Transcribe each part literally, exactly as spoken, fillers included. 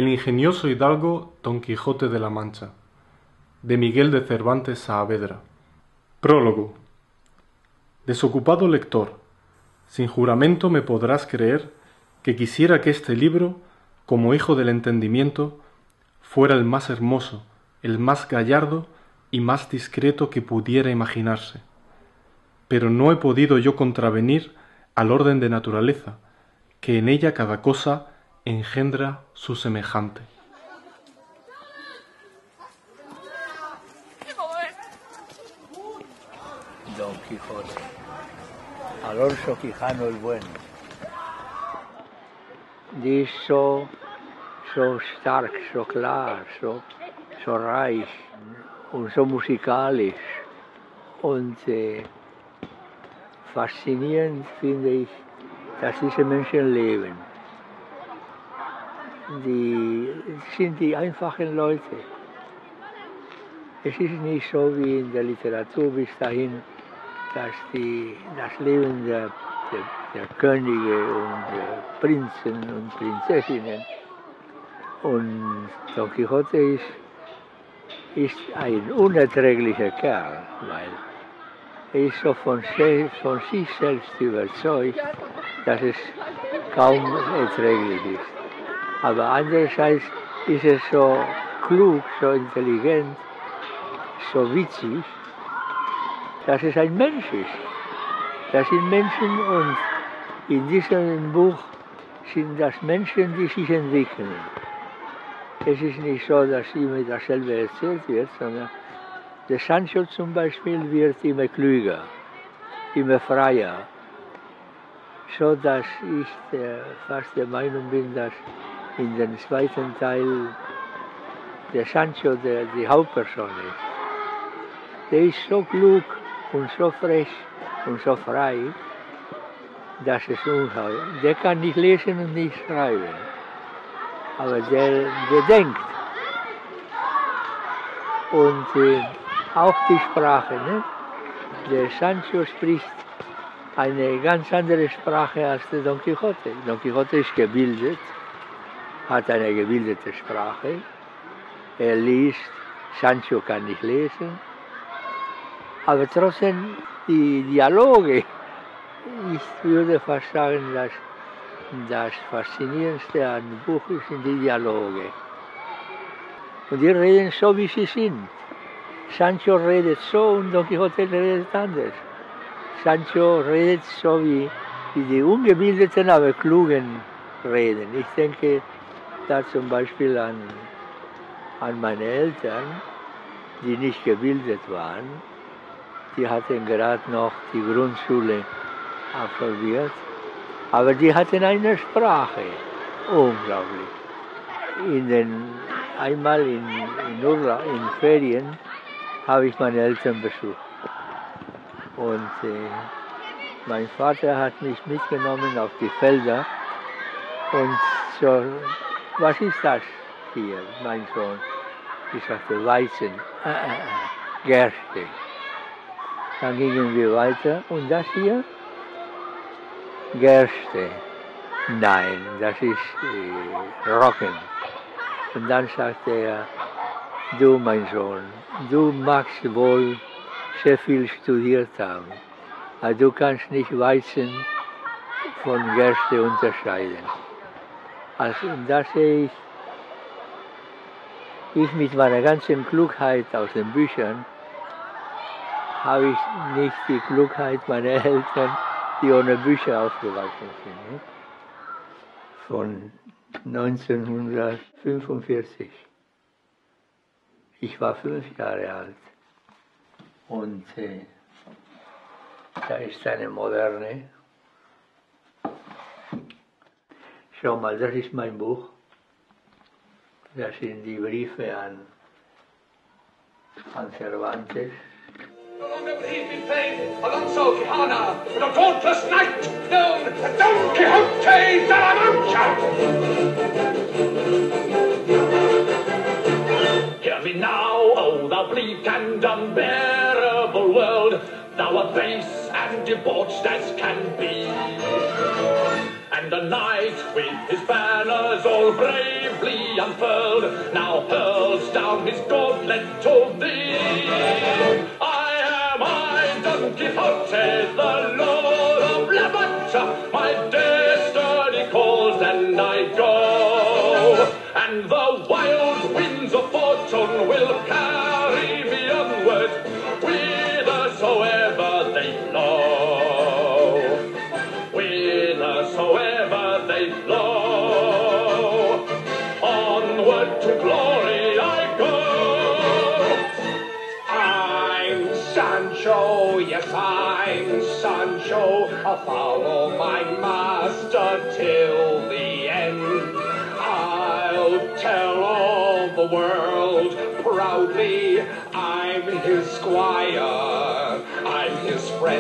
El ingenioso hidalgo Don Quijote de la Mancha, de Miguel de Cervantes Saavedra. Prólogo. Desocupado lector, sin juramento me podrás creer que quisiera que este libro, como hijo del entendimiento, fuera el más hermoso, el más gallardo y más discreto que pudiera imaginarse. Pero no he podido yo contravenir al orden de naturaleza, que en ella cada cosa engendra su semejante. Don Quijote, Alonso Quijano el Bueno, die ist so, so stark, so klar, so, so reich und so musikalisch. Und äh, faszinierend finde ich, dass diese Menschen leben. Die sind die einfachen Leute. Es ist nicht so wie in der Literatur bis dahin, dass die, das Leben der, der, der Könige und der Prinzen und Prinzessinnen. Und Don Quixote ist, ist ein unerträglicher Kerl, weil er ist so von, von sich selbst überzeugt, dass es kaum erträglich ist. Aber andererseits ist er so klug, so intelligent, so witzig, dass es ein Mensch ist. Das sind Menschen und in diesem Buch sind das Menschen, die sich entwickeln. Es ist nicht so, dass immer dasselbe erzählt wird, sondern der Sancho zum Beispiel wird immer klüger, immer freier, so dass ich äh, fast der Meinung bin, dass in dem zweiten Teil der Sancho der die Hauptperson ist. Der ist so klug und so frech und so frei, dass es unheimlich ist. Der kann nicht lesen und nicht schreiben, aber der, der denkt. Und äh, auch die Sprache, ne? Der Sancho spricht eine ganz andere Sprache als der Don Quixote. Don Quixote ist gebildet, hat eine gebildete Sprache, er liest, Sancho kann nicht lesen, aber trotzdem die Dialoge, ich würde fast sagen, dass das Faszinierendste an dem Buch ist sind die Dialoge. Und die reden so, wie sie sind. Sancho redet so und Don Quixote redet anders. Sancho redet so, wie, wie die ungebildeten, aber klugen reden. Ich denke da zum Beispiel an, an meine Eltern, die nicht gebildet waren. Die hatten gerade noch die Grundschule absolviert, aber die hatten eine Sprache, unglaublich. In den, einmal in, in, Urla, in Ferien habe ich meine Eltern besucht. Und äh, mein Vater hat mich mitgenommen auf die Felder und so, was ist das hier, mein Sohn? Ich sagte, Weizen, äh, äh, Gerste. Dann gingen wir weiter und das hier, Gerste. Nein, das ist äh, Roggen. Und dann sagte er, du mein Sohn, du magst wohl sehr viel studiert haben, aber du kannst nicht Weizen von Gerste unterscheiden. Also da sehe ich, ich mit meiner ganzen Klugheit aus den Büchern, habe ich nicht die Klugheit meiner Eltern, die ohne Bücher aufgewachsen sind. Nicht? Von neunzehnhundertfünfundvierzig. Ich war fünf Jahre alt. Und äh, da ist eine moderne. Schau mal, das ist mein Buch. Das sind die Briefe an, an Cervantes. On the brief in fame, Alonso Quijano, the dauntless knight, known as Don Quixote de la Mancha. Hear me now, oh thou bleak and unbearable world, thou art base and debauched as can be. and a knight with his banners all bravely unfurled now hurls down his gauntlet to thee. I am I, Don Quixote, the Lord of La Mancha, my destiny calls and I go, and the wild winds of fortune will carry me onward, whithersoever they blow, whithersoever they blow, onward to glory I go. I'm Sancho, yes I'm Sancho, I'll follow my master till the end. I'll tell all the world proudly I'm his squire, I'm his friend.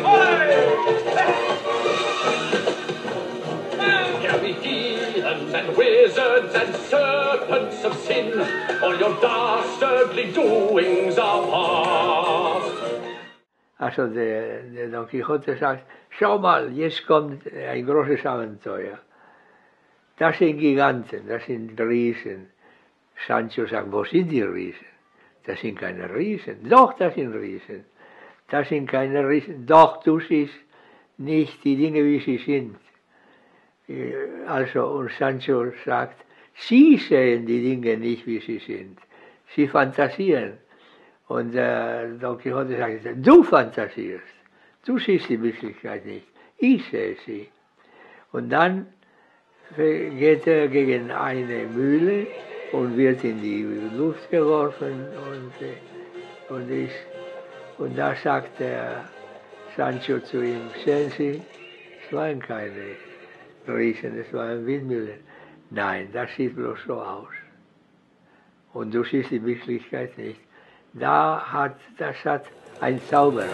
Hear me, heathens and wizards and serpents of sin, all your dastardly doings are past. Also der, der Don Quixote sagt, schau mal, jetzt kommt ein großes Abenteuer. Das sind Giganten, das sind Riesen. Sancho sagt, wo sind die Riesen? Das sind keine Riesen. Doch, das sind Riesen. Das sind keine Riesen. Doch, du siehst nicht die Dinge, wie sie sind. Also, und Sancho sagt, sie sehen die Dinge nicht, wie sie sind. Sie fantasieren. Und äh, Don Quixote sagt, du fantasierst. Du siehst die Wirklichkeit nicht. Ich sehe sie. Und dann geht er gegen eine Mühle und wird in die Luft geworfen und, und, ist, und da sagt der Sancho zu ihm, sehen Sie, es waren keine Riesen, es waren Windmühlen. Nein, das sieht bloß so aus. Und du siehst die Wirklichkeit nicht. Da hat, das hat ein Zauberer.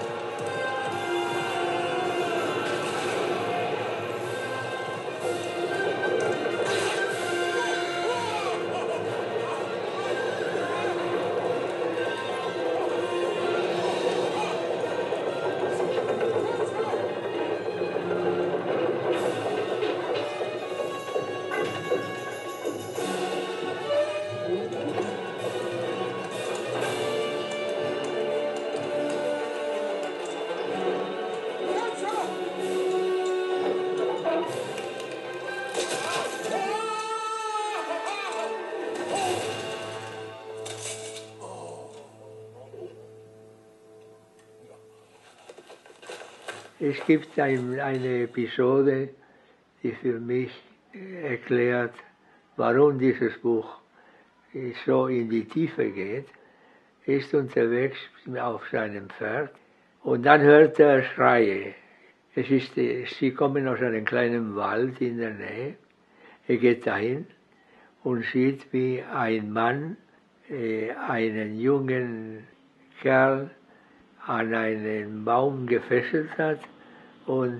Es gibt ein, eine Episode, die für mich erklärt, warum dieses Buch so in die Tiefe geht. Er ist unterwegs auf seinem Pferd und dann hört er Schreie. Es ist, sie kommen aus einem kleinen Wald in der Nähe. Er geht dahin und sieht, wie ein Mann äh, einen jungen Kerl an einen Baum gefesselt hat und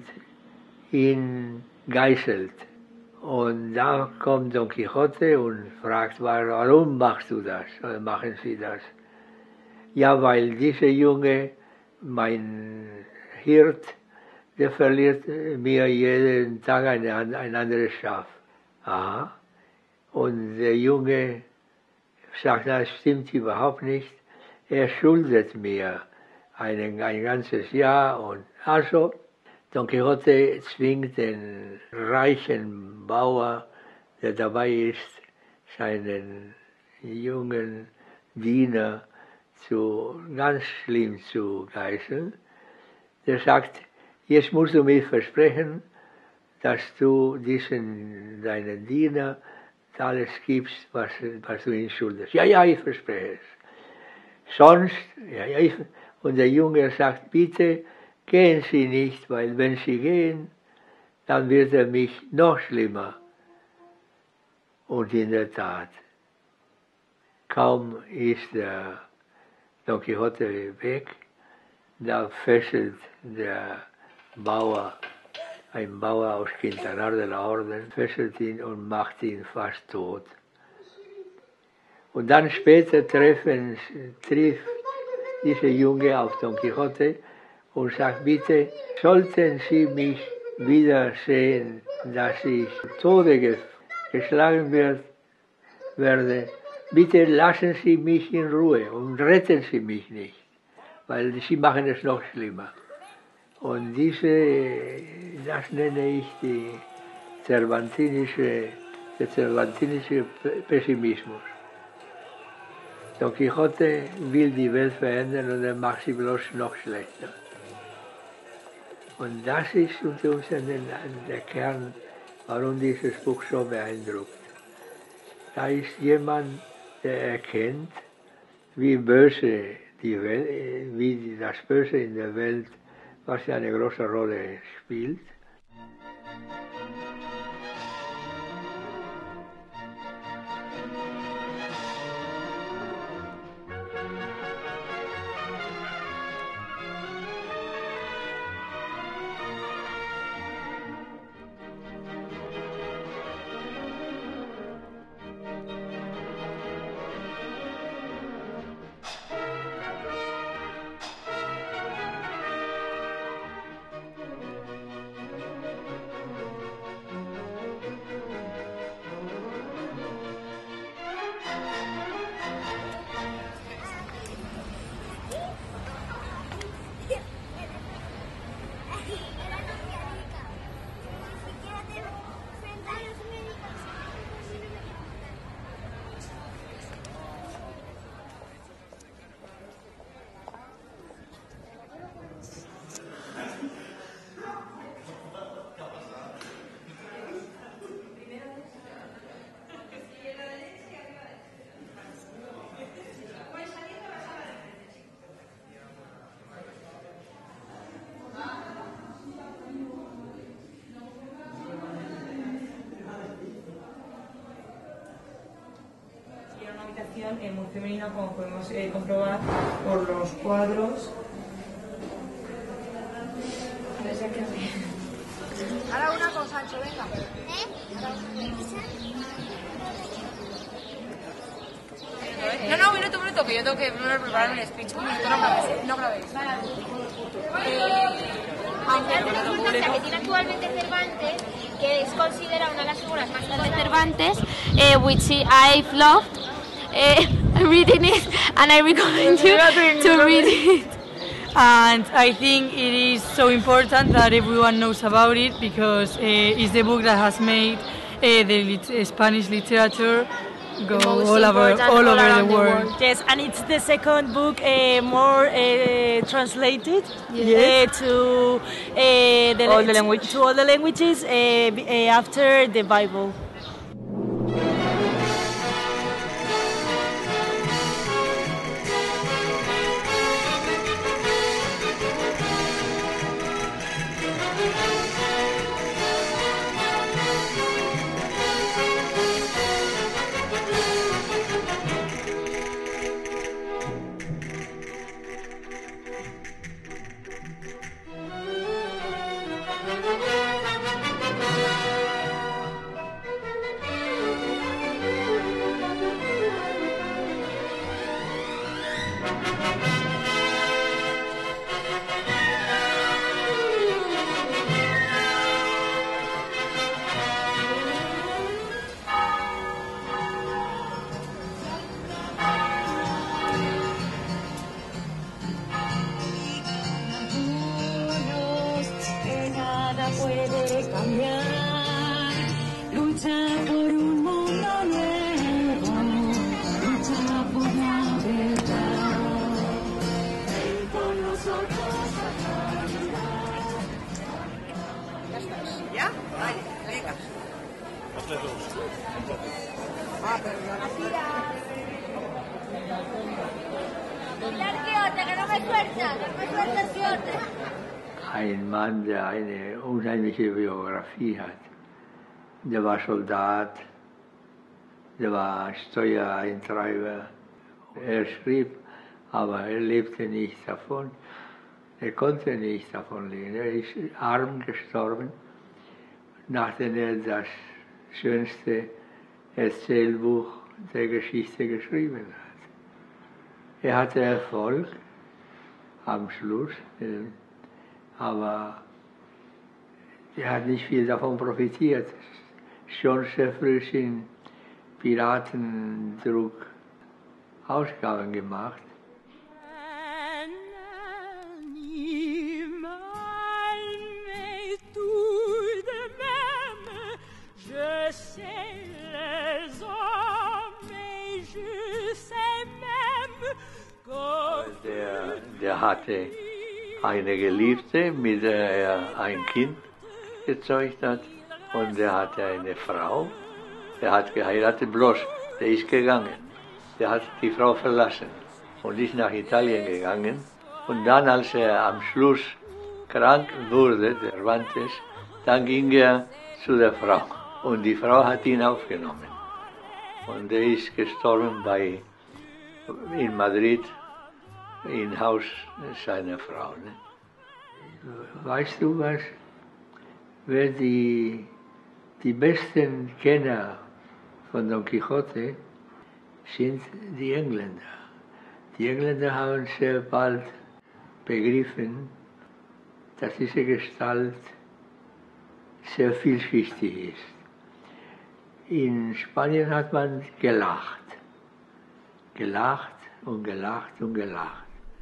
ihn geißelt. Und da kommt Don Quixote und fragt, warum machst du das, oder machen Sie das? Ja, weil dieser Junge, mein Hirt, der verliert mir jeden Tag ein, ein anderes Schaf. Aha. Und der Junge sagt, das stimmt überhaupt nicht, er schuldet mir ein, ein ganzes Jahr. Und also Don Quixote zwingt den reichen Bauer, der dabei ist, seinen jungen Diener zu, ganz schlimm zu geißeln. Der sagt, jetzt musst du mir versprechen, dass du diesen, deinen Diener alles gibst, was, was du ihm schuldest. Ja, ja, ich verspreche es. Sonst, ja, ja, ich, und der Junge sagt, bitte gehen Sie nicht, weil wenn Sie gehen, dann wird er mich noch schlimmer. Und in der Tat, kaum ist der Don Quixote weg, da fesselt der Bauer, ein Bauer aus Quintanar de la Orden, fesselt ihn und macht ihn fast tot. Und dann später treffen, trifft dieser Junge auf Don Quixote und sagt, bitte, sollten Sie mich wiedersehen, dass ich Tode geschlagen werde, bitte lassen Sie mich in Ruhe und retten Sie mich nicht, weil Sie machen es noch schlimmer. Und diese, das nenne ich die cervantinische, der cervantinische Pessimismus. Don Quixote will die Welt verändern und er macht sie bloß noch schlechter. Und das ist unter Umständen der Kern, warum dieses Buch so beeindruckt. Da ist jemand, der erkennt, wie böse die Welt, wie das Böse in der Welt, was ja eine große Rolle spielt. Eh, muy femenina, como podemos eh, comprobar por los cuadros. Ahora una cosa, Ancho, venga. ¿Eh? No, no, un minuto, un minuto, que yo tengo que preparar un speech. Un minuto, no grabéis, no grabéis. Aunque resulta que tiene actualmente Cervantes, que es considerada una de las figuras más grandes de Cervantes, eh, which I've loved. Uh, reading it, and I recommend you to read it. And I think it is so important that everyone knows about it, because uh, it's the book that has made uh, the lit Spanish literature go all over, all, all over the world. the world. Yes, and it's the second book uh, more uh, translated yes. uh, to, uh, the, all the language. to all the languages uh, uh, after the Bible. Puede cambiar, lucha por un mundo nuevo, lucha por la verdad, ven con nosotros a caminar. ¿Ya? Vale, venga. Hazle dos. Ah, pero Mira el Quixote, que no me suelta, que no me suelta el Quixote. Ein Mann, der eine unheimliche Biografie hat. Der war Soldat, der war Steuereintreiber. Er schrieb, aber er lebte nicht davon. Er konnte nicht davon leben. Er ist arm gestorben, nachdem er das schönste Erzählbuch der Geschichte geschrieben hat. Er hatte Erfolg am Schluss, aber Er hat nicht viel davon profitiert. Schon sehr früh sind Piratendruck Ausgaben gemacht. Der, der hatte eine Geliebte, mit der er ein Kind gezeugt hat, und er hatte eine Frau, der hat geheiratet, bloß der ist gegangen, der hat die Frau verlassen und ist nach Italien gegangen, und dann, als er am Schluss krank wurde, Cervantes, dann ging er zu der Frau und die Frau hat ihn aufgenommen und er ist gestorben bei, in Madrid im Haus seiner Frau. Ne? Weißt du was, wer die, die besten Kenner von Don Quixote sind die Engländer. Die Engländer haben sehr bald begriffen, dass diese Gestalt sehr vielschichtig ist. In Spanien hat man gelacht, gelacht und gelacht und gelacht.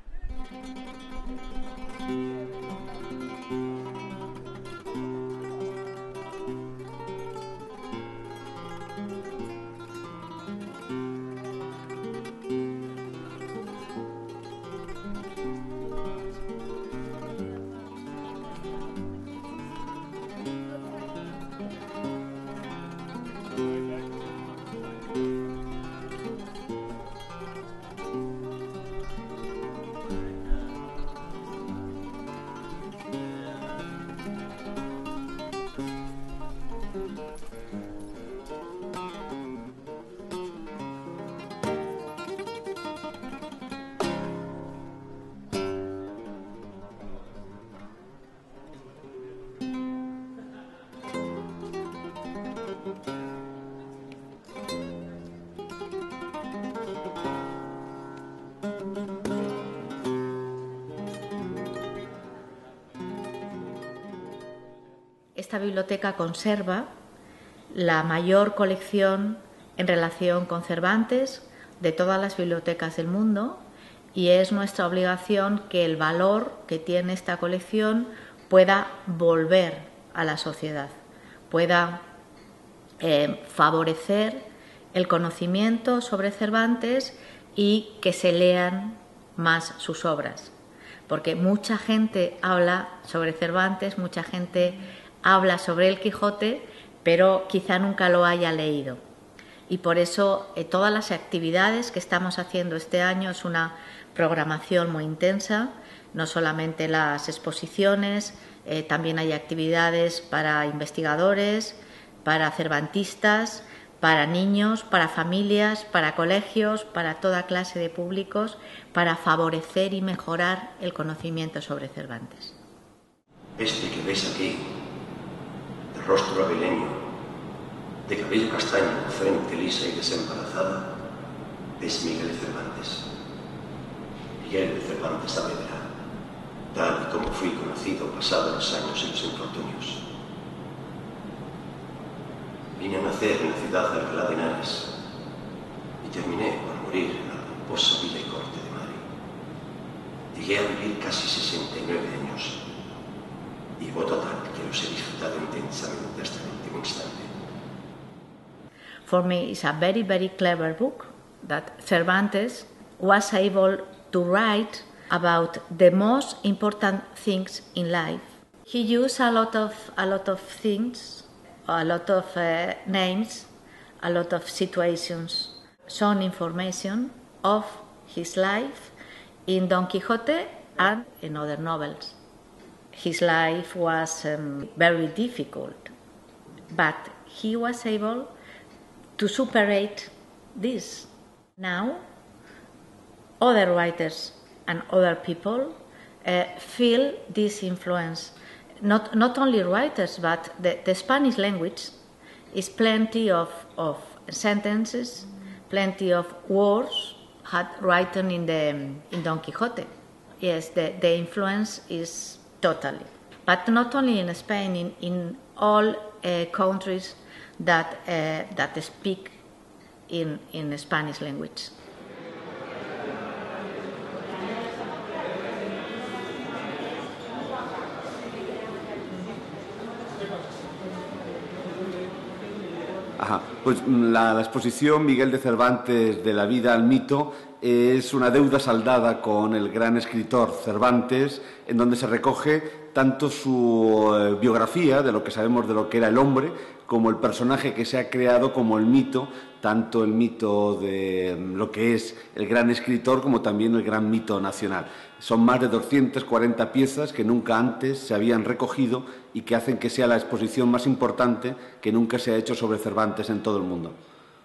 Esta biblioteca conserva la mayor colección en relación con Cervantes de todas las bibliotecas del mundo, y es nuestra obligación que el valor que tiene esta colección pueda volver a la sociedad, pueda eh, favorecer el conocimiento sobre Cervantes y que se lean más sus obras, porque mucha gente habla sobre Cervantes, mucha gente habla sobre el Quijote, pero quizá nunca lo haya leído. Y por eso eh, todas las actividades que estamos haciendo este año es una programación muy intensa, no solamente las exposiciones, eh, también hay actividades para investigadores, para cervantistas, para niños, para familias, para colegios, para toda clase de públicos, para favorecer y mejorar el conocimiento sobre Cervantes. Este que ves aquí, de rostro avileño, de cabello castaño, frente lisa y desembarazada, es Miguel de Cervantes. Miguel de Cervantes Saavedra, tal y como fui conocido pasados los años y los infortunios. Vine a nacer en la ciudad de Alcalá de Henares y terminé por morir en la pomposa villa y corte de Madrid. Llegué a vivir casi sesenta y nueve años y voto tal que los he disfrutado intensamente hasta el último instante. For me, it's a very, very clever book that Cervantes was able to write about the most important things in life. He used a lot of a lot of things, a lot of uh, names, a lot of situations, some information of his life in Don Quixote and in other novels. His life was um, very difficult, but he was able to superate this. Now, other writers and other people uh, feel this influence. Not, not only writers, but the, the Spanish language is plenty of, of sentences, plenty of words had written in, the, in Don Quixote. Yes, the, the influence is totally. but not only in Spain, in, in all uh, countries that, uh, that speak in, in Spanish language. Ajá. Pues la, la exposición Miguel de Cervantes de la vida al mito es una deuda saldada con el gran escritor Cervantes, en donde se recoge tanto su eh, biografía de lo que sabemos de lo que era el hombre, como el personaje que se ha creado como el mito, tanto el mito de lo que es el gran escritor como también el gran mito nacional. Son más de doscientas cuarenta piezas que nunca antes se habían recogido y que hacen que sea la exposición más importante que nunca se ha hecho sobre Cervantes en todo el mundo.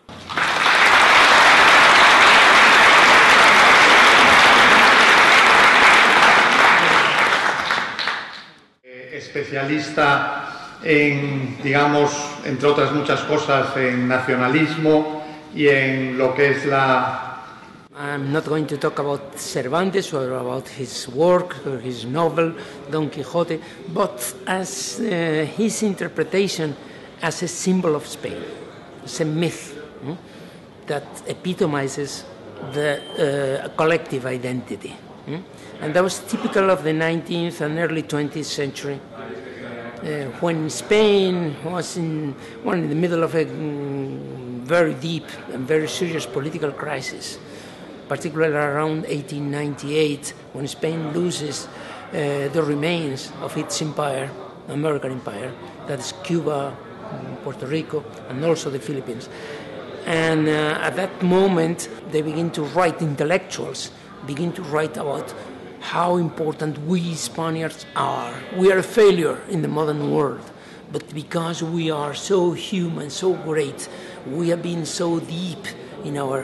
Especialista en, digamos, entre otras muchas cosas, en nacionalismo y en lo que es la... I'm not going to talk about Cervantes or about his work or his novel, Don Quixote, but as uh, his interpretation as a symbol of Spain, as a myth hmm, that epitomizes the uh, collective identity. Hmm? And that was typical of the nineteenth and early twentieth century, uh, when Spain was in, well, in the middle of a mm, very deep and very serious political crisis, particularly around eighteen ninety-eight, when Spain loses uh, the remains of its empire, American empire, that is Cuba, Puerto Rico, and also the Philippines. And uh, at that moment, they begin to write, intellectuals begin to write about how important we Spaniards are. We are a failure in the modern world, but because we are so human, so great, we have been so deep in our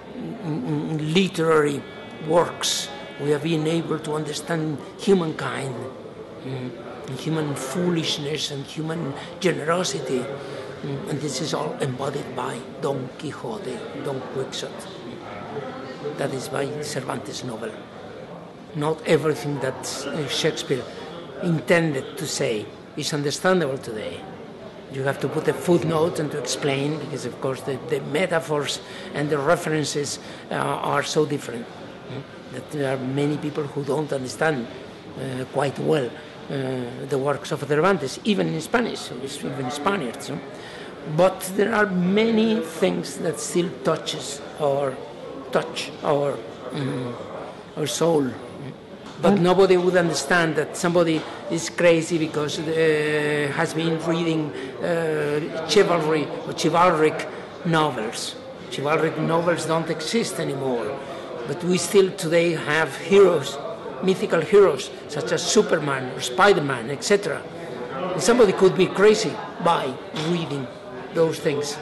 in literary works, we have been able to understand humankind, mm, and human foolishness and human generosity, mm, and this is all embodied by Don Quixote, Don Quixote. That is by Cervantes' novel. Not everything that Shakespeare intended to say is understandable today. You have to put a footnote and to explain, because of course the, the metaphors and the references uh, are so different, mm? that there are many people who don't understand uh, quite well uh, the works of Cervantes, even in Spanish, even Spaniards. No? But there are many things that still touches our touch our um, our soul. But nobody would understand that somebody is crazy because uh, has been reading uh, chivalry or chivalric novels. Chivalric novels don't exist anymore, but we still today have heroes, mythical heroes, such as Superman or Spider-Man, et cetera. And somebody could be crazy by reading those things.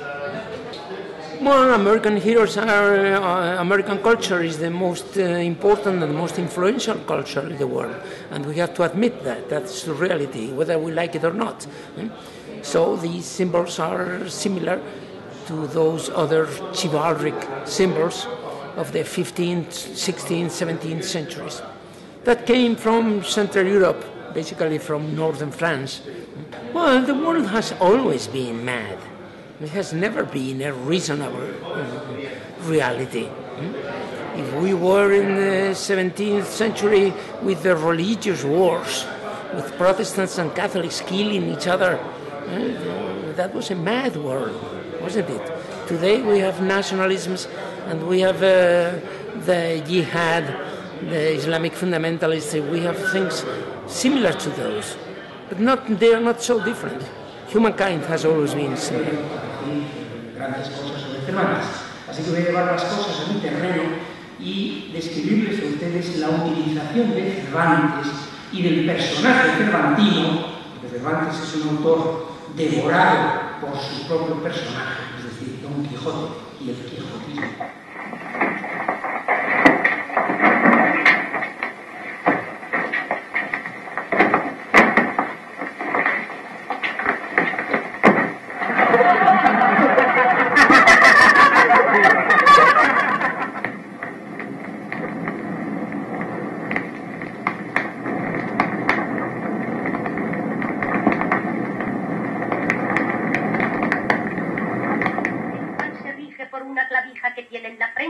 Well, American heroes are, uh, American culture is the most uh, important and the most influential culture in the world. And we have to admit that. That's the reality, whether we like it or not. Mm? So these symbols are similar to those other chivalric symbols of the fifteenth, sixteenth, seventeenth centuries. That came from Central Europe, basically from northern France. Well, the world has always been mad. It has never been a reasonable uh, reality. Hmm? If we were in the seventeenth century with the religious wars, with Protestants and Catholics killing each other, uh, that was a mad world, wasn't it? Today we have nationalisms and we have uh, the jihad, the Islamic fundamentalists. We have things similar to those, but not, they are not so different. Humankind has always been similar. Grandes cosas sobre Cervantes. Así que voy a llevar las cosas a mi terreno y describirles a ustedes la utilización de Cervantes y del personaje cervantino, porque Cervantes es un autor devorado por su propio personaje, es decir, Don Quijote y el quijotismo.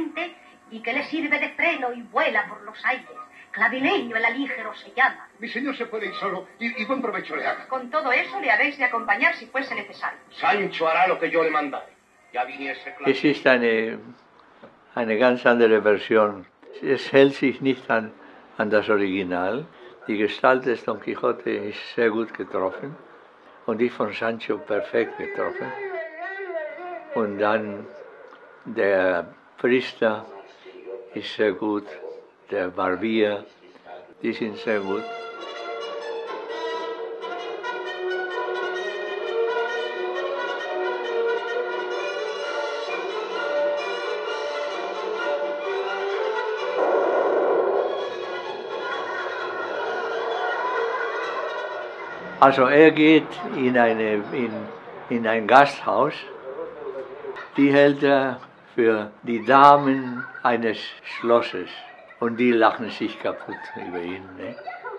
potente y que le sirve de freno y vuela por los aires. Clavileño el alígero se llama. Mi señor se puede ir solo y, y buen provecho le haga. Con todo eso le habéis de acompañar si fuese necesario. Sancho hará lo que yo le mandare. Ya viniese Es ist eine, eine ganz andere Version. Es hält sich nicht an, an das Original. Die Gestalt des Don Quixote ist sehr gut getroffen und die von Sancho perfekt getroffen. Und dann der Priester ist sehr gut, der Barbier, die sind sehr gut. Also er geht in, eine, in, in ein Gasthaus, die hält er für die Damen eines Schlosses und die lachen sich kaputt über ihn. Ne?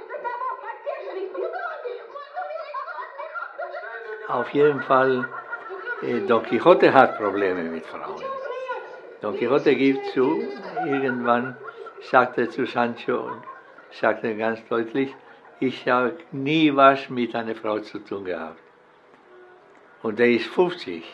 Auf jeden Fall, eh, Don Quixote hat Probleme mit Frauen. Don Quixote gibt zu, irgendwann sagt er zu Sancho und sagt er ganz deutlich, ich habe nie was mit einer Frau zu tun gehabt. Und er ist fünfzig.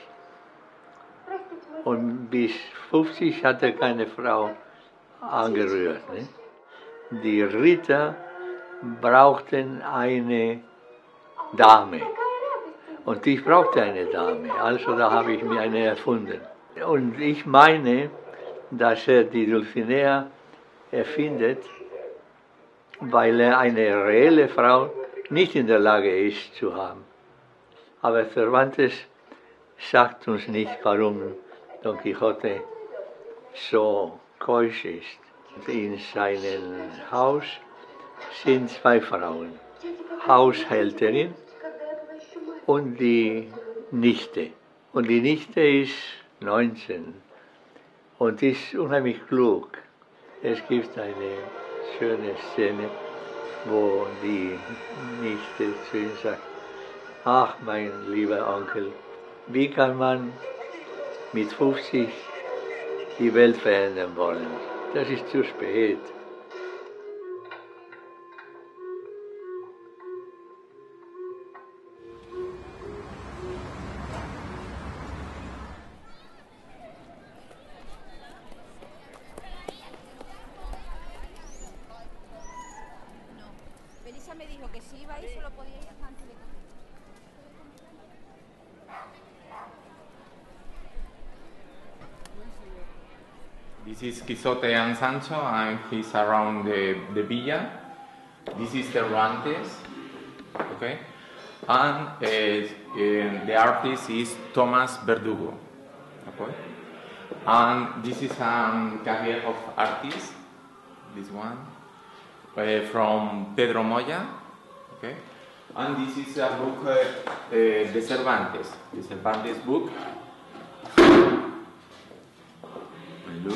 Und bis fünfzig hat er keine Frau angerührt. Ne? Die Ritter brauchten eine Dame. Und ich brauchte eine Dame. Also da habe ich mir eine erfunden. Und ich meine, dass er die Dulcinea erfindet, weil er eine reelle Frau nicht in der Lage ist zu haben. Aber Cervantes sagt uns nicht, warum Don Quixote so keusch ist. In seinem Haus sind zwei Frauen, Haushälterin und die Nichte. Und die Nichte ist neunzehn und ist unheimlich klug. Es gibt eine schöne Szene, wo die Nichte zu ihm sagt, ach mein lieber Onkel, wie kann man mit fünfzig die Welt verändern wollen? Das ist zu spät. This is Quixote and Sancho, and he's around the, the villa. This is Cervantes, okay? And uh, uh, the artist is Thomas Verdugo, okay? And this is a um, career of artists, this one, uh, from Pedro Moya, okay? And this is a book, uh, uh, the Cervantes, the Cervantes book. Look.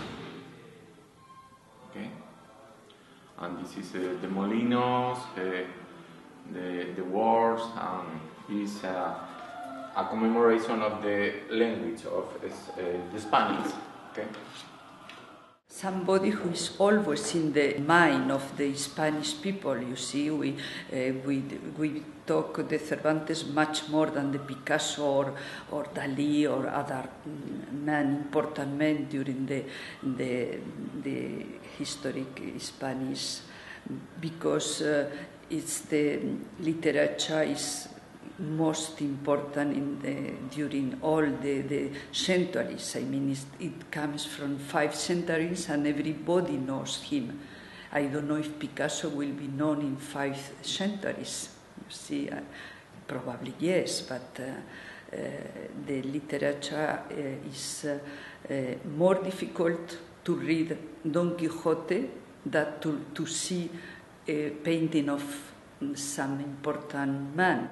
Okay, and this is uh, the Molinos, uh, the the wars, and is uh, a commemoration of the language of uh, the Spanish. Okay. Somebody who is always in the mind of the Spanish people. You see, we uh, we we talk the Cervantes much more than the Picasso or, or Dalí or other men, important men during the the the historic Spanish, because uh, it's the literature is most important in the, during all the, the centuries. I mean, it's, it comes from five centuries and everybody knows him. I don't know if Picasso will be known in five centuries. You see, uh, probably yes, but uh, uh, the literature uh, is uh, uh, more difficult to read Don Quixote than to, to see a painting of some important man.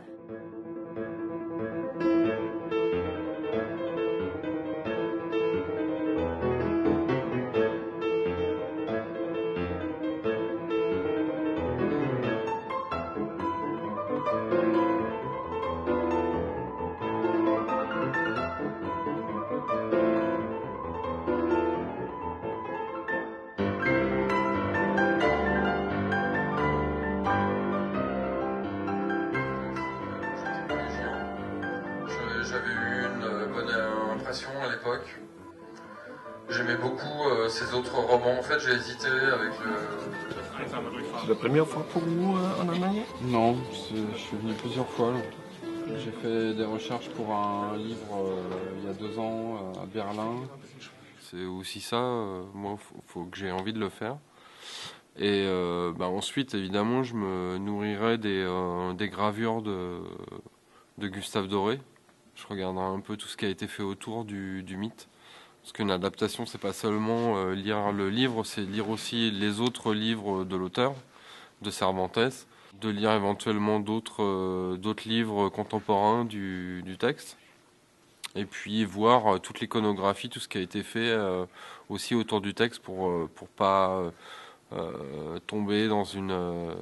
ses autres romans. En fait, j'ai hésité avec le... C'est la première fois pour vous euh, en Allemagne? Non, je suis venu plusieurs fois. J'ai fait des recherches pour un livre euh, il y a deux ans à Berlin. C'est aussi ça, euh, moi, il faut, faut que j'ai envie de le faire. Et euh, bah, ensuite, évidemment, je me nourrirai des, euh, des gravures de, de Gustave Doré. Je regarderai un peu tout ce qui a été fait autour du, du mythe. Parce qu'une adaptation, c'est pas seulement euh, lire le livre, c'est lire aussi les autres livres de l'auteur, de Cervantes, de lire éventuellement d'autres euh, d'autres livres contemporains du, du texte. Et puis voir euh, toute l'iconographie, tout ce qui a été fait euh, aussi autour du texte pour euh, pour pas euh, tomber dans une euh,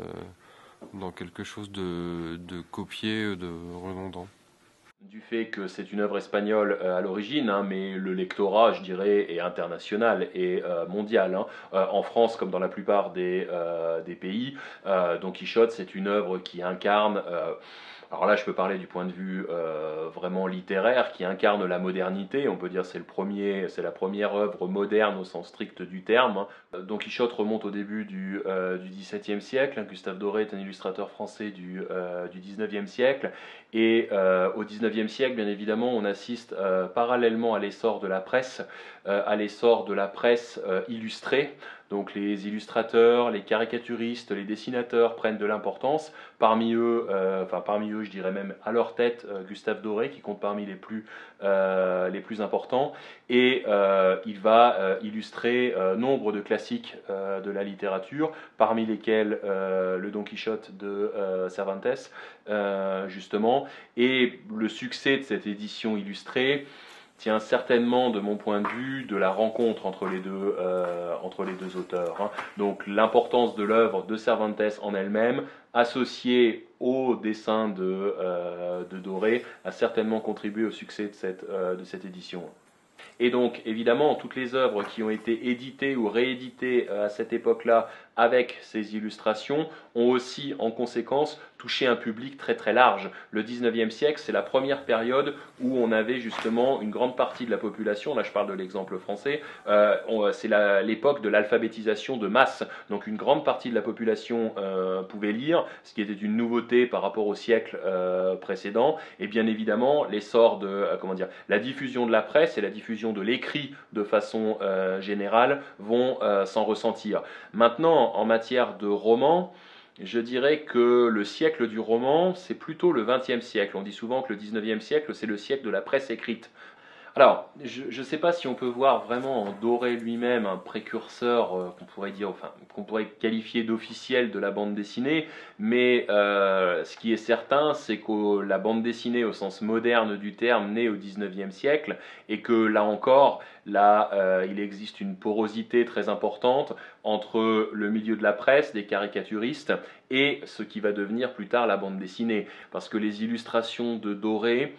dans quelque chose de, de copié, de redondant. Du fait que c'est une œuvre espagnole euh, à l'origine, hein, mais le lectorat, je dirais, est international et euh, mondial. Hein. Euh, en France, comme dans la plupart des, euh, des pays, euh, Don Quichotte, c'est une œuvre qui incarne... Euh, alors là, je peux parler du point de vue euh, vraiment littéraire, qui incarne la modernité. On peut dire c'est le premier, c'est la première œuvre moderne au sens strict du terme. Don Quichotte remonte au début du, euh, du dix-septième siècle. Gustave Doré est un illustrateur français du, euh, du dix-neuvième siècle. Et euh, au dix-neuvième siècle, bien évidemment, on assiste euh, parallèlement à l'essor de la presse, euh, à l'essor de la presse euh, illustrée. Donc les illustrateurs, les caricaturistes, les dessinateurs prennent de l'importance. Parmi eux, euh, enfin parmi eux, je dirais même à leur tête, euh, Gustave Doré, qui compte parmi les plus, euh, les plus importants. Et euh, il va euh, illustrer euh, nombre de classiques euh, de la littérature, parmi lesquels euh, le Don Quichotte de euh, Cervantes, euh, justement. Et le succès de cette édition illustrée tient certainement, de mon point de vue, de la rencontre entre les deux, euh, entre les deux auteurs. Hein. Donc l'importance de l'œuvre de Cervantes en elle-même, associée au dessin de, euh, de Doré, a certainement contribué au succès de cette, euh, de cette édition. Et donc, évidemment, toutes les œuvres qui ont été éditées ou rééditées à cette époque-là avec ces illustrations ont aussi, en conséquence, touché un public très très large. Le dix-neuvième siècle, c'est la première période où on avait justement une grande partie de la population, là je parle de l'exemple français, euh, c'est l'époque de l'alphabétisation de masse. Donc une grande partie de la population euh, pouvait lire, ce qui était une nouveauté par rapport au siècle euh, précédent. Et bien évidemment, l'essor de, euh, comment dire, la diffusion de la presse et la diffusion de l'écrit de façon euh, générale vont euh, s'en ressentir. Maintenant, en matière de roman, je dirais que le siècle du roman, c'est plutôt le vingtième siècle. On dit souvent que le dix-neuvième siècle, c'est le siècle de la presse écrite. Alors, je ne sais pas si on peut voir vraiment en Doré lui-même un précurseur euh, qu'on pourrait dire, enfin, qu'on pourrait qualifier d'officiel de la bande dessinée, mais euh, ce qui est certain, c'est que la bande dessinée au sens moderne du terme naît au dix-neuvième siècle, et que là encore, là, euh, il existe une porosité très importante entre le milieu de la presse, des caricaturistes, et ce qui va devenir plus tard la bande dessinée, parce que les illustrations de Doré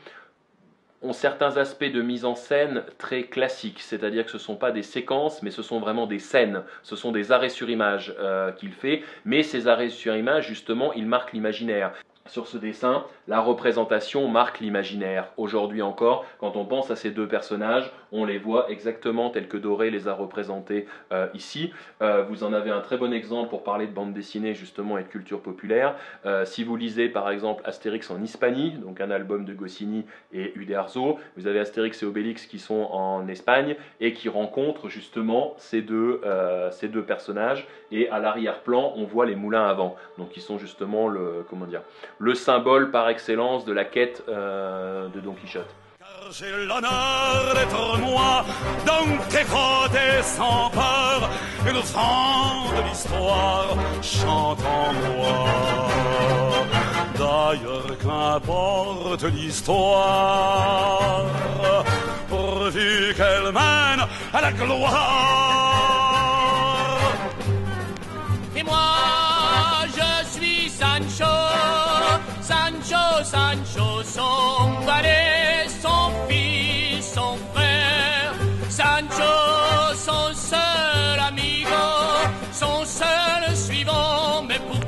ont certains aspects de mise en scène très classiques, c'est-à-dire que ce ne sont pas des séquences, mais ce sont vraiment des scènes, ce sont des arrêts sur image euh, qu'il fait, mais ces arrêts sur image, justement, ils marquent l'imaginaire. Sur ce dessin, la représentation marque l'imaginaire. Aujourd'hui encore, quand on pense à ces deux personnages, on les voit exactement tels que Doré les a représentés euh, ici. Euh, vous en avez un très bon exemple pour parler de bande dessinée justement et de culture populaire. Euh, si vous lisez par exemple Astérix en Hispanie, donc un album de Goscinny et Uderzo, vous avez Astérix et Obélix qui sont en Espagne et qui rencontrent justement ces deux, euh, ces deux personnages. Et à l'arrière-plan, on voit les moulins à vent, donc qui sont justement le, comment dire, le symbole par excellence de la quête euh, de Don Quichotte. Car j'ai l'honneur d'être moi, Don Quixote sans peur, et le sang de l'histoire chante en moi. D'ailleurs qu'importe l'histoire, pourvu qu'elle mène à la gloire. Et moi, je suis Sancho, Sancho, Sancho, son valet, son fils, son frère. Sancho, son seul amigo, son seul suivant, mais pour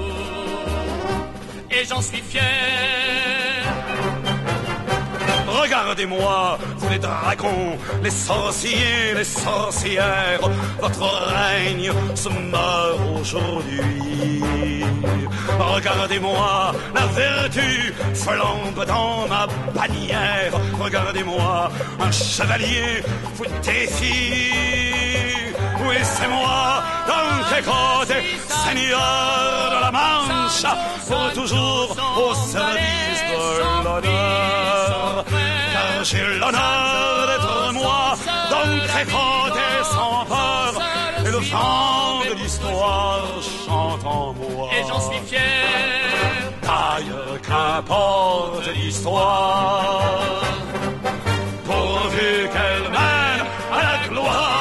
toujours. Et j'en suis fier. Regarde regardez-moi, vous les dragons, les sorciers, les sorcières, votre règne se meurt aujourd'hui. Regardez-moi, la vertu flambe dans ma bannière. Regardez-moi, un chevalier vous défie. Oui, c'est moi, Don Quixote, seigneur de la Manche, pour toujours au service de l'honneur. Car j'ai l'honneur d'être moi, Don Quixote sans peur, et le vent de l'histoire chante en moi. Et j'en suis fier. D'ailleurs, qu'importe l'histoire, pourvu qu'elle mène à la gloire.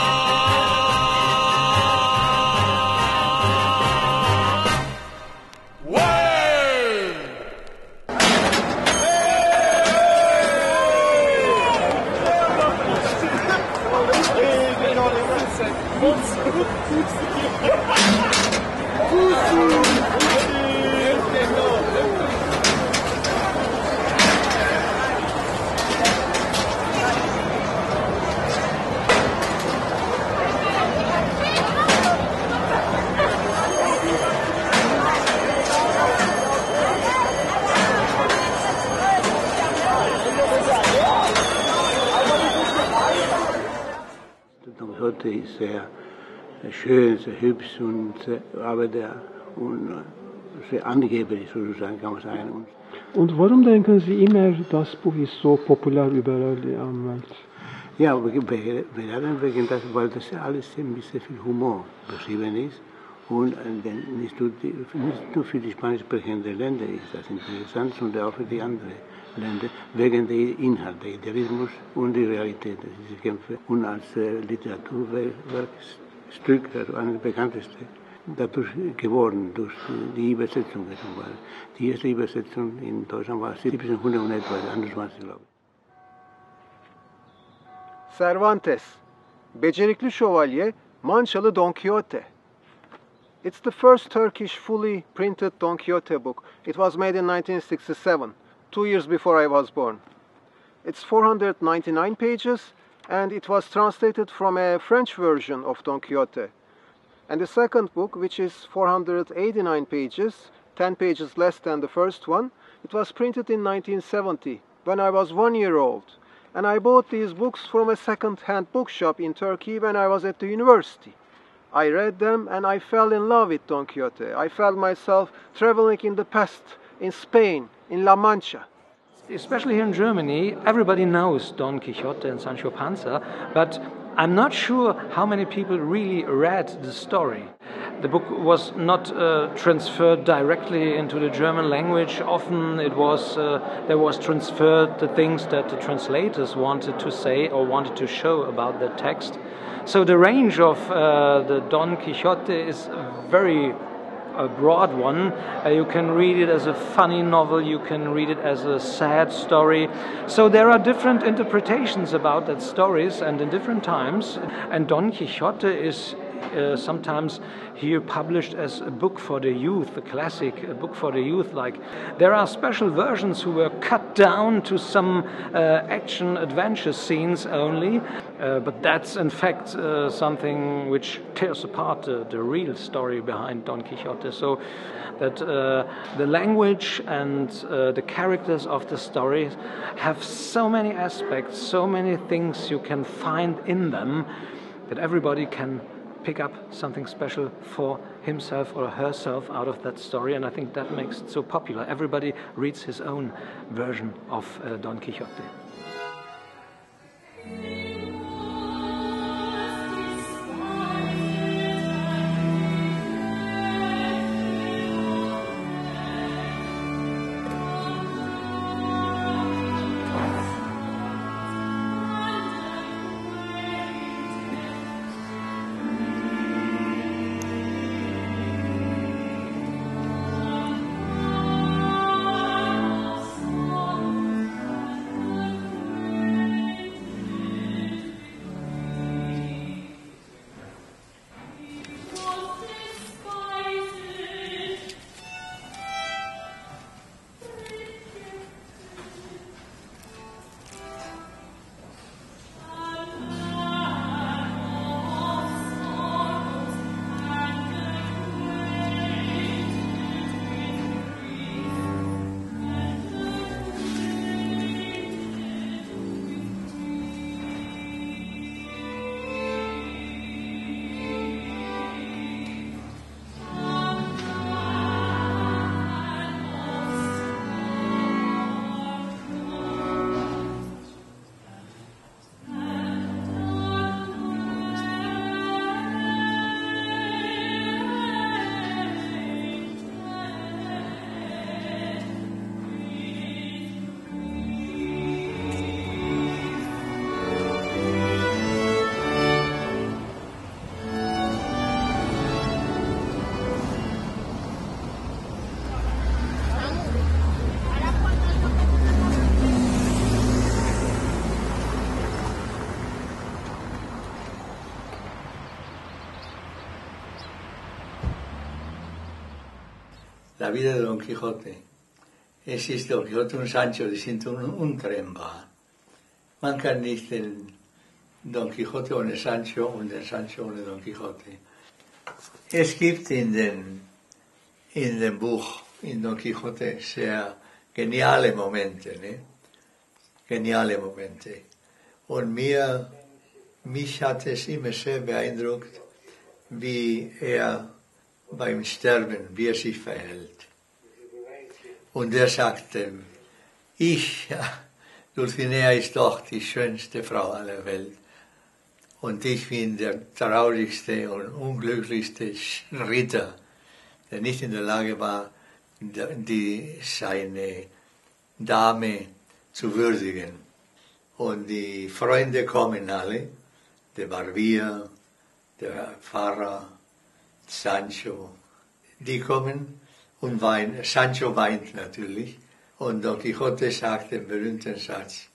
Don Quixote ist sehr schön, sehr hübsch, und, aber der und, sehr angeblich sozusagen, kann man sagen. Und warum denken Sie immer, das Buch ist so populär überall am Welt? Ja, wegen, wegen das, weil das alles ein bisschen viel Humor beschrieben ist. Und nicht nur, die, nicht nur für die spanisch sprechenden Länder ist das interessant, sondern auch für die anderen Länder, wegen der Inhalte, der Idealismus und die Realität dieser Kämpfe. Und als äh, Literaturwerkstück, also eines der bekanntesten, dadurch geworden, durch die Übersetzung. Die erste Übersetzung in Deutschland war siebzehnhundert und etwas, einundzwanzig, glaube ich. Cervantes, Becerikli Şövalye, Mançalı Don Quixote. It's the first Turkish fully printed Don Quixote book. It was made in nineteen sixty-seven, two years before I was born. It's four hundred ninety-nine pages, and it was translated from a French version of Don Quixote. And the second book, which is four hundred eighty-nine pages, ten pages less than the first one, it was printed in nineteen seventy, when I was one year old. And I bought these books from a second-hand bookshop in Turkey when I was at the university. I read them and I fell in love with Don Quixote. I felt myself traveling in the past, in Spain, in La Mancha. Especially here in Germany, everybody knows Don Quixote and Sancho Panza, but I'm not sure how many people really read the story. The book was not uh, transferred directly into the German language. Often it was uh, there was transferred the things that the translators wanted to say or wanted to show about the text. So the range of uh, the Don Quixote is very a broad one. Uh, you can read it as a funny novel, you can read it as a sad story. So there are different interpretations about that stories and in different times. And Don Quixote is uh, sometimes here published as a book for the youth, a classic a book for the youth. Like there are special versions who were cut down to some uh, action adventure scenes only, uh, but that's in fact uh, something which tears apart the, the real story behind Don Quixote. So that uh, the language and uh, the characters of the stories have so many aspects, so many things you can find in them, that everybody can pick up something special for himself or herself out of that story, and I think that makes it so popular. Everybody reads his own version of uh, Don Quixote. la vida de Don Quijote. Es ist Don Quijote und Sancho, die sind un untrennbar. Man kann nicht den Don Quijote ohne Sancho und den Sancho ohne Don Quijote. Es gibt in, den, in dem Buch, in Don Quijote, sehr geniale Momente, ne? Geniale Momente. Und mir, mich hat es immer sehr beeindruckt, wie er beim Sterben, wie er sich verhält. Und er sagte, ich, Dulcinea ist doch die schönste Frau aller Welt. Und ich bin der traurigste und unglücklichste Ritter, der nicht in der Lage war, die, seine Dame zu würdigen. Und die Freunde kommen alle, der Barbier, der Pfarrer, Sancho, die kommen und weinen. Sancho weint natürlich. Und Don Quijote sagt den berühmten Satz,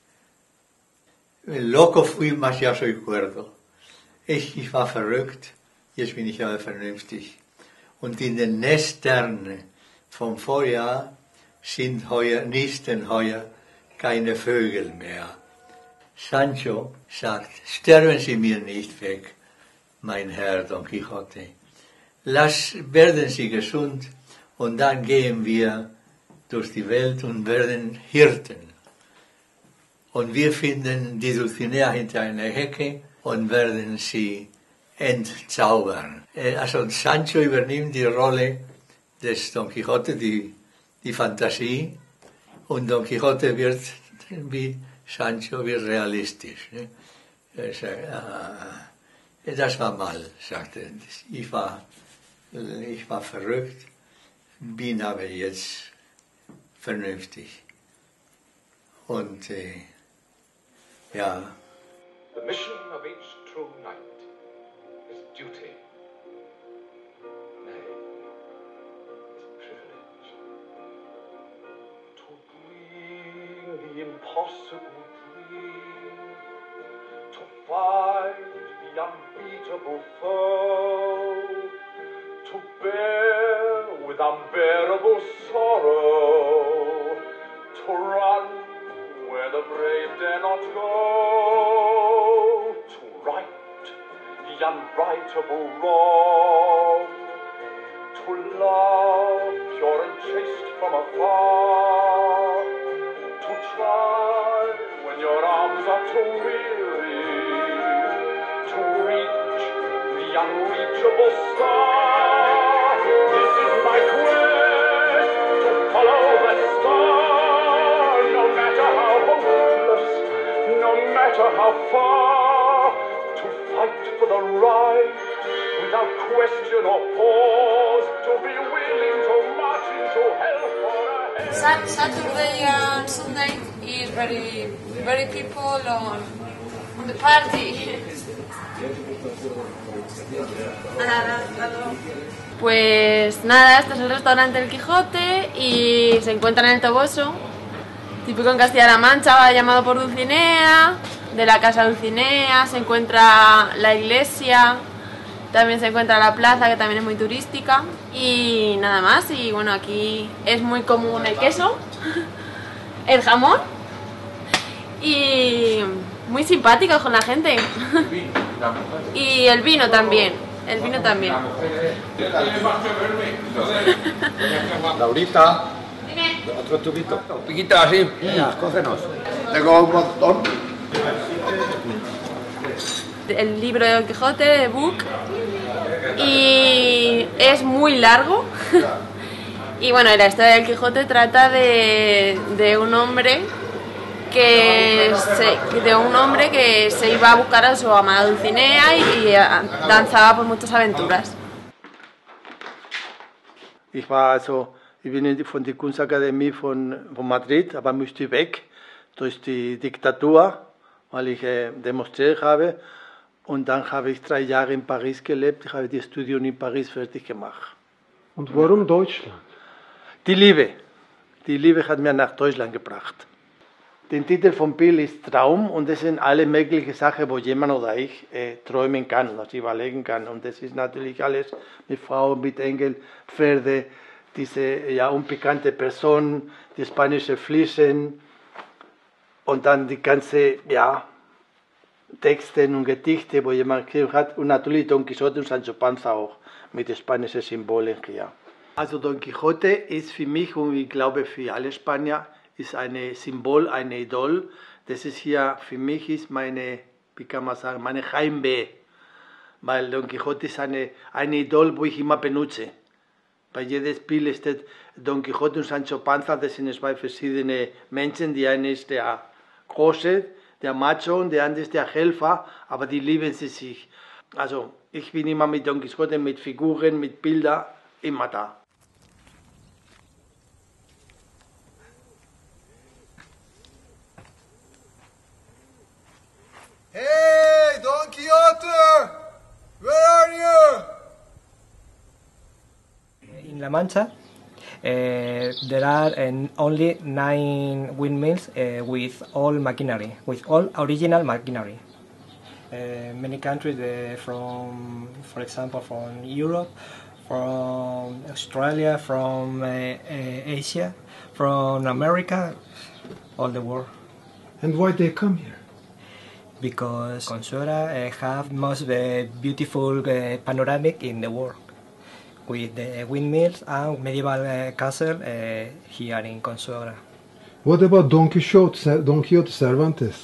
Loco fui, mas ya soy cuerdo. Ich, ich war verrückt, jetzt bin ich aber vernünftig. Und in den Nestern vom Vorjahr sind heuer, nisten heuer keine Vögel mehr. Sancho sagt, sterben Sie mir nicht weg, mein Herr Don Quixote. Lass, werden Sie gesund und dann gehen wir durch die Welt und werden Hirten. Und wir finden die Dulcinea hinter einer Hecke und werden sie entzaubern. Also Sancho übernimmt die Rolle des Don Quixote, die, die Fantasie, und Don Quixote wird wie Sancho wird realistisch. Ne? Das war mal, sagte er. Ich war, ich war verrückt, bin aber jetzt vernünftig. Und äh, ja. The mission of each true knight is duty. Nay, is privilege. To dream the impossible dream, to fight the unbeatable foe, to bear with unbearable sorrow, to run where the brave dare not go, to right the unrightable wrong, to love pure and chaste from afar, to try when your arms are too weary, to reach the unreachable star. This is my quest, to follow the star, no matter how hopeless, no matter how far, to fight for the right, without question or pause, to be willing to march into hell for a hell. Sat Saturday and Sunday is very, very people on, on the party. Pues nada, este es el restaurante El Quijote y se encuentra en el Toboso, típico en Castilla-La Mancha, llamado por Dulcinea, de la casa Dulcinea. Se encuentra la iglesia, también se encuentra la plaza, que también es muy turística, y nada más. Y bueno, aquí es muy común el queso, el jamón, y muy simpáticos con la gente. Y el vino también, el vino también. Laurita, otro tubito. Piquito así. Venga, cógenos. Tengo un montón. El libro de Don Quijote, de Book, y es muy largo. Y bueno, la historia del Quijote trata de, de un hombre que se, de un hombre que se iba a buscar a su amada Dulcinea y, y danzaba por muchas aventuras. Ich war also, ich bin von der Kunstakademie von, von Madrid, aber musste weg durch die Diktatur, weil ich äh, demonstriert habe. Und dann habe ich drei Jahre in Paris gelebt. Ich habe das Studium in Paris fertig gemacht. Und warum Deutschland? Die Liebe. Die Liebe hat mir nach Deutschland gebracht. Der Titel von Bill ist Traum, und das sind alle möglichen Sachen, wo jemand oder ich äh, träumen kann, was überlegen kann. Und das ist natürlich alles mit Frauen, mit Engeln, Pferde, diese ja unbekannte Person, die spanische Fließen und dann die ganze ja, Texte und Gedichte, wo jemand geschrieben hat und natürlich Don Quixote und Sancho Panza auch mit spanischen Symbolen hier. Also Don Quixote ist für mich und ich glaube für alle Spanier ist ein Symbol, ein Idol. Das ist hier für mich ist meine, wie kann man sagen, meine Heimweh. Weil Don Quixote ist eine, ein Idol, wo ich immer benutze. Bei jedem Spiel steht Don Quixote und Sancho Panza, das sind zwei verschiedene Menschen. Die eine ist der Große, der Macho und der andere ist der Helfer, aber die lieben sie sich. Also ich bin immer mit Don Quixote, mit Figuren, mit Bildern, immer da. Hey, Don Quixote! Where are you? In La Mancha, uh, there are uh, only nine windmills uh, with all machinery, with all original machinery. Uh, many countries uh, from, for example, from Europe, from Australia, from uh, uh, Asia, from America, all the world. And why they come here? Because Consuegra uh, have most uh, beautiful uh, panoramic in the world, with the windmills and medieval uh, castle uh, here in Consuegra. What about Don Quixote, Don Quixote Cervantes?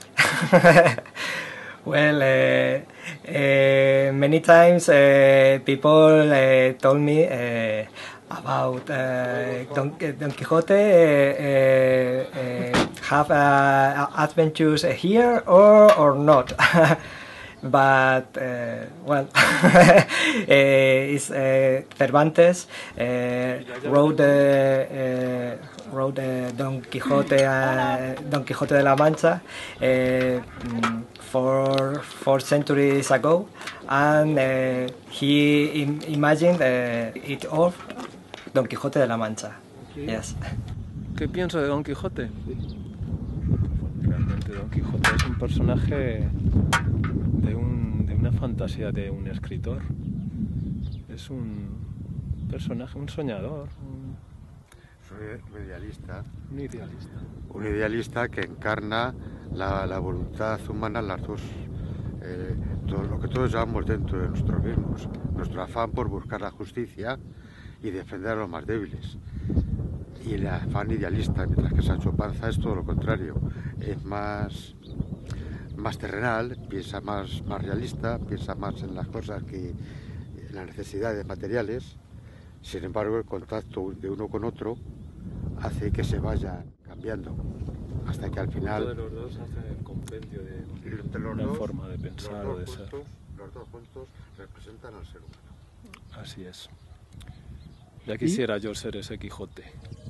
Well, uh, uh, many times uh, people uh, told me uh, about uh, Don, Don Quixote uh, uh, have uh, adventures here or, or not. But, uh, well, uh, it's, uh, Cervantes uh, wrote, uh, wrote uh, Don Quixote, uh, Don Quixote de la Mancha uh, four, four centuries ago, and uh, he im imagined uh, it all Don Quixote de la Mancha. Yes. ¿Qué pienso de Don Quijote? Realmente Don Quijote es un personaje de, un, de una fantasía de un escritor. Es un personaje, un soñador. Un, un idealista. Un idealista. Un idealista que encarna la, la voluntad humana, las dos, eh, todo, lo que todos llevamos dentro de nosotros mismos. Nuestro afán por buscar la justicia y defender a los más débiles. Y el afán idealista, mientras que Sancho Panza es todo lo contrario, es más, más terrenal, piensa más, más realista, piensa más en las cosas que en las necesidades materiales. Sin embargo, el contacto de uno con otro hace que se vaya cambiando, hasta que al final... Uno de los dos hace el compendio de una dos, forma de pensar o de juntos, ser. Los dos juntos representan al ser humano. Así es. Ya quisiera yo ser ese Quijote.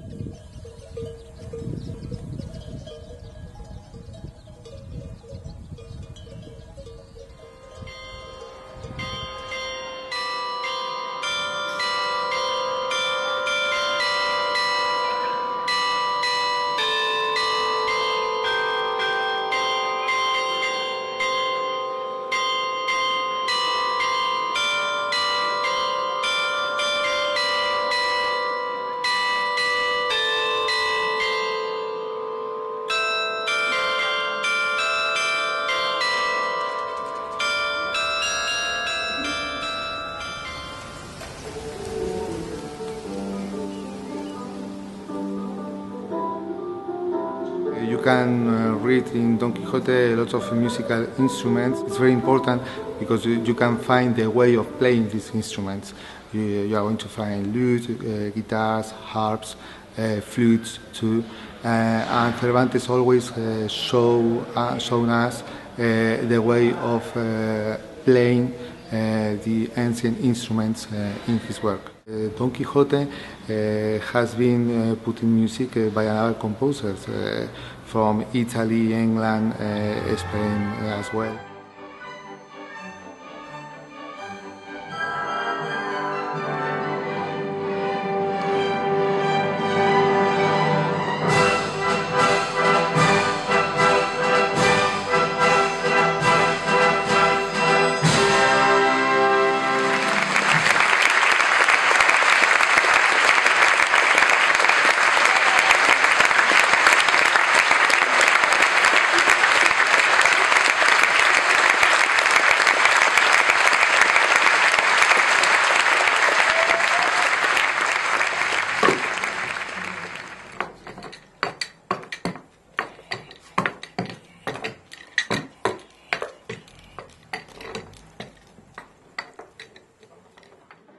You can uh, read in Don Quixote a lot of musical instruments. It's very important because you, you can find the way of playing these instruments. You, you are going to find lute, uh, guitars, harps, uh, flutes too. Uh, and Cervantes always uh, show uh, shown us uh, the way of uh, playing uh, the ancient instruments uh, in his work. Uh, Don Quixote uh, has been uh, put in music uh, by other composers uh, from Italy, England, uh, Spain as well.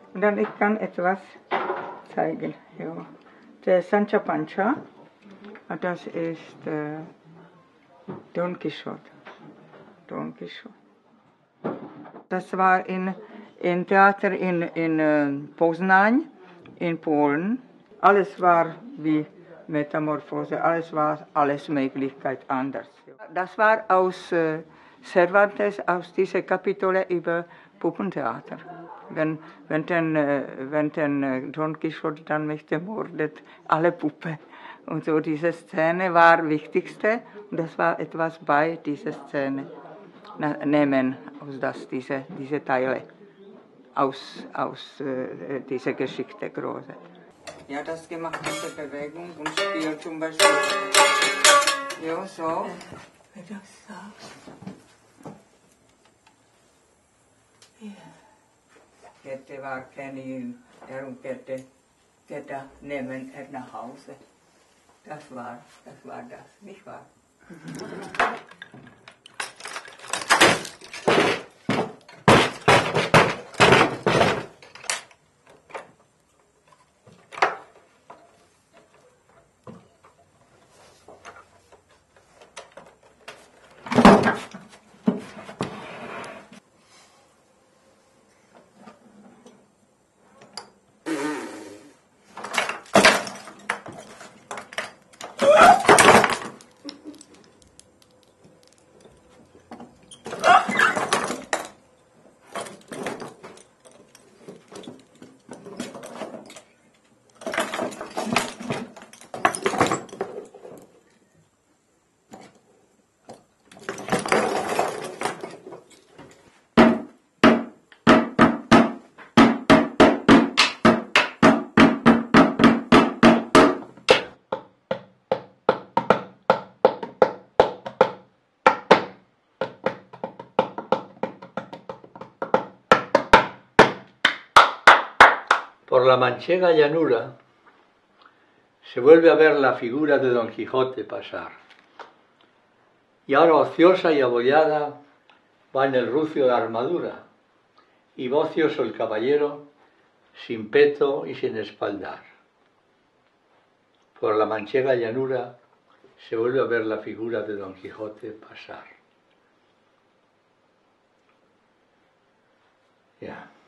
Und dann ich kann etwas zeigen. Ja. Der Sancho Panza, das ist äh, Don Quixote. Don Quixote. Das war in, in Theater in, in äh, Poznań, in Polen. Alles war wie Metamorphose, alles war alles Möglichkeit anders. Das war aus äh, Cervantes, aus dieser Kapitole über Puppentheater. Wenn, wenn den, äh, wenn den äh, Don Quixote dann mich mordet, alle Puppe. Und so diese Szene war wichtigste und das war etwas bei dieser Szene. Na, nehmen aus das, diese, diese Teile aus, aus äh, dieser Geschichte große. Ja, das gemacht, diese Bewegung und Spiel zum Beispiel. Ja, so. Wie das aus. Kette war keine Herumkette. Kette nehmen er nach Hause. Das war, das war das, nicht wahr? Por la manchega llanura se vuelve a ver la figura de Don Quijote pasar. Y ahora ociosa y abollada va en el rucio de armadura, y va ocioso el caballero sin peto y sin espaldar. Por la manchega llanura se vuelve a ver la figura de Don Quijote pasar. Ya.